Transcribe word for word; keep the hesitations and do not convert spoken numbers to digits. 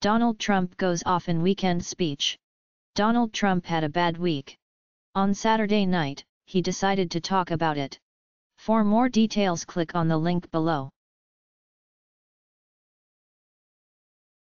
Donald Trump goes off in weekend speech. Donald Trump had a bad week. On Saturday night, he decided to talk about it. For more details, click on the link below.